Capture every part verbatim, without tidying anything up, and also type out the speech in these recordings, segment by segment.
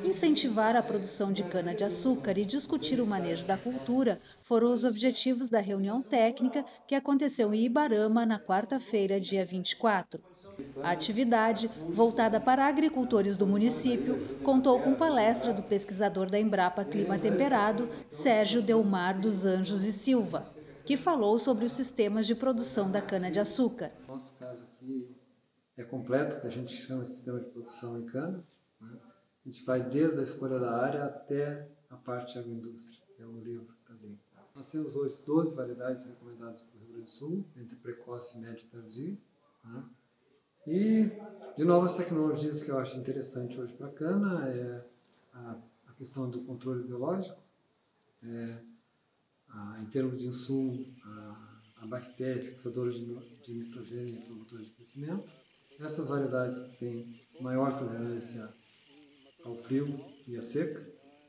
incentivar a produção de cana-de-açúcar e discutir o manejo da cultura foram os objetivos da reunião técnica que aconteceu em Ibarama na quarta-feira, dia vinte e quatro. A atividade, voltada para agricultores do município, contou com palestra do pesquisador da Embrapa Clima Temperado, Sérgio Delmar dos Anjos e Silva, que falou sobre os sistemas de produção da cana-de-açúcar. Nosso caso aqui é completo, que a gente chama de sistema de produção em cana, né? A gente vai desde a escolha da área até a parte agroindústria, que é o livro que está ali. Nós temos hoje doze variedades recomendadas para o Rio Grande do Sul, entre precoce, médio e tardio, né? E de novas tecnologias que eu acho interessante hoje para a cana é a, a questão do controle biológico, é, a, em termos de insumo, a, a bactéria fixadora de, de nitrogênio e promotora de crescimento. Essas variedades que têm maior tolerância ao frio e à seca.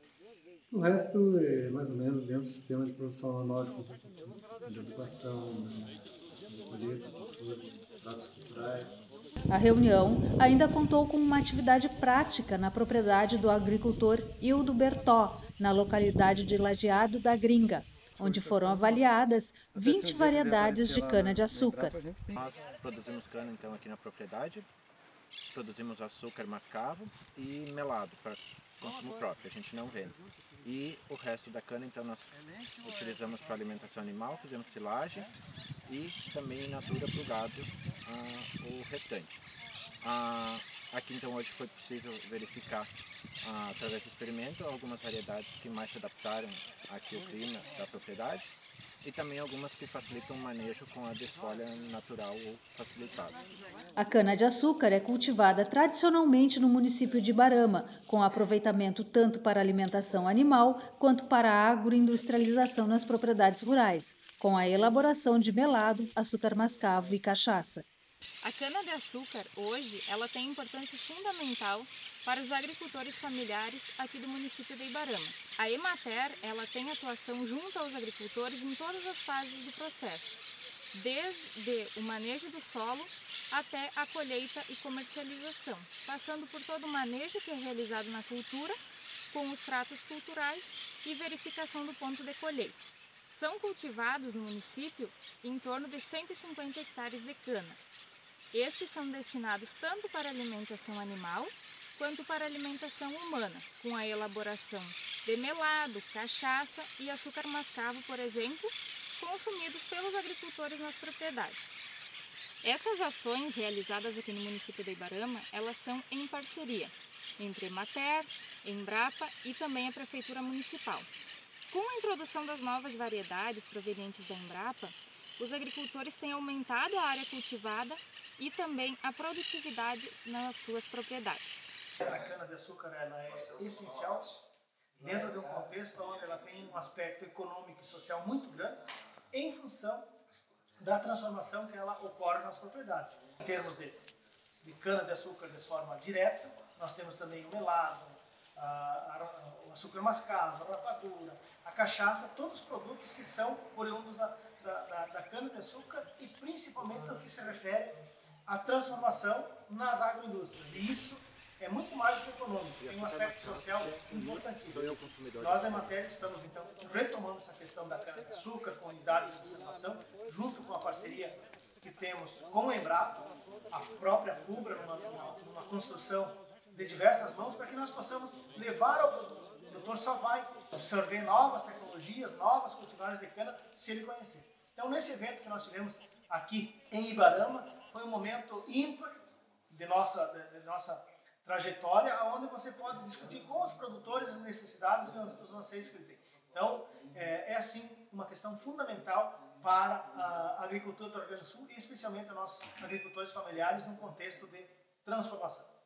O resto é mais ou menos dentro do sistema de produção anual de cultura, questão de adubação, de colheita, cultura, pratos culturais. A reunião ainda contou com uma atividade prática na propriedade do agricultor Hildo Bertó, na localidade de Lajeado da Gringa, onde foram avaliadas vinte variedades de cana-de-açúcar. Nós produzimos cana então aqui na propriedade, produzimos açúcar mascavo e melado para consumo próprio, a gente não vende. E o resto da cana então nós utilizamos para alimentação animal, fizemos silagem e também in natura para o gado ah, o restante. Ah, aqui então hoje foi possível verificar ah, através do experimento algumas variedades que mais se adaptaram aqui ao clima da propriedade e também algumas que facilitam o manejo com a desfolha natural ou facilitada. A cana-de-açúcar é cultivada tradicionalmente no município de Ibarama, com aproveitamento tanto para alimentação animal quanto para a agroindustrialização nas propriedades rurais, com a elaboração de melado, açúcar mascavo e cachaça. A cana-de-açúcar, hoje, ela tem importância fundamental para os agricultores familiares aqui do município de Ibarama. A Emater, ela tem atuação junto aos agricultores em todas as fases do processo, desde o manejo do solo até a colheita e comercialização, passando por todo o manejo que é realizado na cultura, com os tratos culturais e verificação do ponto de colheita. São cultivados no município em torno de cento e cinquenta hectares de cana. Estes são destinados tanto para alimentação animal quanto para alimentação humana, com a elaboração de melado, cachaça e açúcar mascavo, por exemplo, consumidos pelos agricultores nas propriedades. Essas ações realizadas aqui no município de Ibarama, elas são em parceria entre Emater, Embrapa e também a Prefeitura Municipal. Com a introdução das novas variedades provenientes da Embrapa, os agricultores têm aumentado a área cultivada e também a produtividade nas suas propriedades. A cana-de-açúcar ela é essencial dentro de um contexto onde ela tem um aspecto econômico e social muito grande em função da transformação que ela ocorre nas propriedades. Em termos de, de cana-de-açúcar de forma direta, nós temos também o melado, a, a, o açúcar mascavo, a rapadura, a cachaça, todos os produtos que são oriundos da, da, da, da cana-de-açúcar e principalmente no que se refere à transformação nas agroindústrias. E isso é muito mais do que econômico, tem um aspecto social importantíssimo. Nós, da Emater, estamos então retomando essa questão da cana-de-açúcar com unidades de observação, junto com a parceria que temos com a Embrapa, a própria FUBRA, numa, numa, numa construção de diversas mãos, para que nós possamos levar ao produtor. O produtor só vai absorver novas tecnologias, novas cultivares de cana, se ele conhecer. Então, nesse evento que nós tivemos aqui em Ibarama, foi um momento ímpar de nossa, de, de nossa trajetória, onde você pode discutir com os produtores as necessidades e os anseios que ele tem. Então, é, é assim uma questão fundamental para a agricultura do Rio Grande do Sul e especialmente os nossos agricultores familiares num contexto de transformação.